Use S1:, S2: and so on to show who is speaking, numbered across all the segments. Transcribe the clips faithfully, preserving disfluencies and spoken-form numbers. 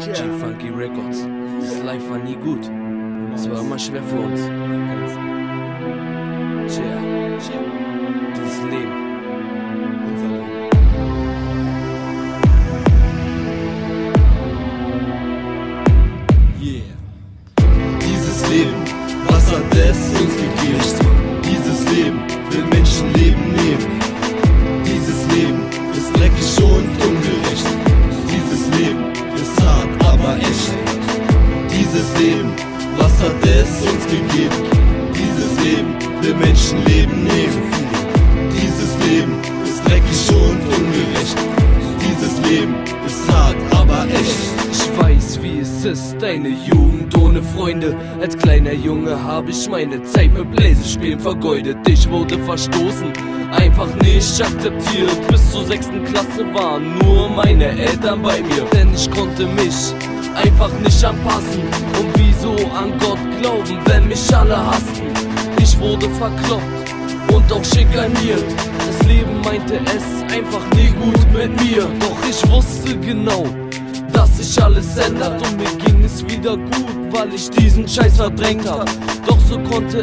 S1: G-Funky Records. Das Life war nie gut. Es war immer schwer für uns. Tja, dieses Leben. Unser Leben.
S2: Yeah. Dieses Leben, was hat es uns gegeben? Dieses Leben will Menschenleben nehmen. Dieses Leben ist dreckig und ungerecht. Dieses Leben ist hart, aber echt. Dieses Leben, was hat es uns gegeben? Dieses Leben will Menschenleben nehmen. Dieses Leben ist dreckig und ungerecht. Dieses Leben ist hart, aber echt.
S1: Ich weiß, wie es ist, eine Jugend ohne Freunde. Als kleiner Junge habe ich meine Zeit mit Bläsespielen vergeudet. Ich wurde verstoßen, einfach nicht akzeptiert. Bis zur sechsten Klasse waren nur meine Eltern bei mir. Denn ich konnte mich einfach nicht anpassen. Und wieso an Gott glauben, wenn mich alle hassten? Ich wurde verkloppt und auch schikaniert. Das Leben meinte es einfach nie gut mit mir. Doch ich wusste genau, dass sich alles ändert und mir ging es wieder gut, weil ich diesen Scheiß verdrängt hab. Doch so konnte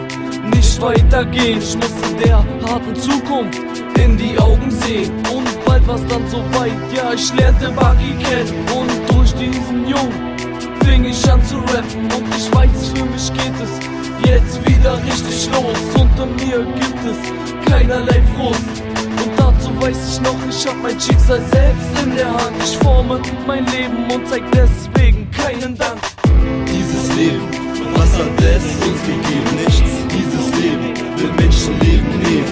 S1: es nicht weitergehen. Ich musste der harten Zukunft in die Augen sehen. Und bald war's dann so weit, ja, ich lernte Buggy kennen. Und durch diesen Jungen fing ich an zu rappen. Und ich weiß, für mich geht es jetzt wieder richtig los. Unter mir gibt es keinerlei Frust. Und dazu weiß ich noch, ich hab mein Schicksal selbst in der Hand. Ich forme mein Leben und zeig deswegen keinen Dank.
S2: Dieses Leben, was hat es uns gegeben? Nichts. Dieses Leben will Menschenleben nehmen.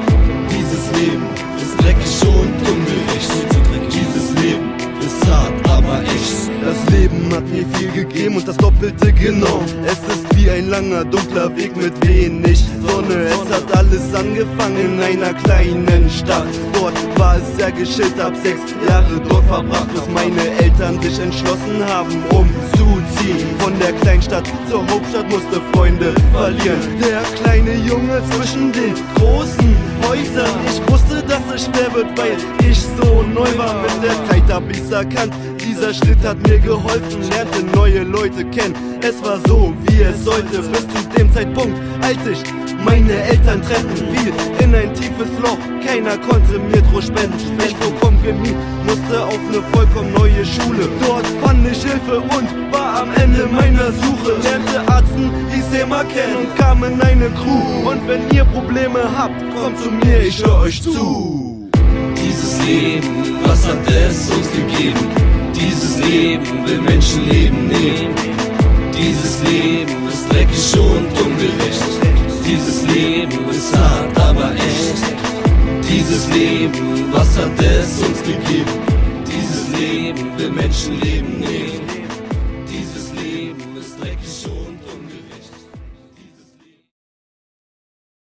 S2: Dieses Leben ist dreckig und ungerecht. Dieses Leben ist hart, aber echt. Das Leben hat mir viel gegeben und das Doppelte genommen. Es ist wie ein langer, dunkler Weg mit wenig Sonne. Es hat alles angefangen in einer kleinen Stadt. Dort war es sehr geschillt, hab sechs Jahre dort verbracht, bis meine Eltern sich entschlossen haben, umzuziehen. Von der Kleinstadt zur Hauptstadt musste Freunde verlieren. Der kleine Junge zwischen den großen Häusern. Ich wusste, dass es schwer wird, weil ich so neu war. Mit der Zeit hab ich's erkannt. Dieser Schritt hat mir geholfen, lernte neue Leute kennen. Es war so, wie es sollte, bis zu dem Zeitpunkt, als ich meine Eltern trennten. Fiel in ein tiefes Loch, keiner konnte mir Trost spenden. Ich flog vom Chemie, musste auf eine vollkommen neue Schule. Dort fand ich Hilfe und war am Ende meiner Suche. Lernte Arzten, die Thema kennen und kam in eine Crew. Und wenn ihr Probleme habt, kommt zu mir, ich hör euch zu. Dieses Leben, was hat es uns gegeben? Dieses Leben will Menschenleben nehmen. Dieses Leben ist dreckig und ungerecht. Dieses Leben ist hart, aber echt. Dieses Leben, was hat es uns gegeben? Dieses Leben will Menschenleben nehmen.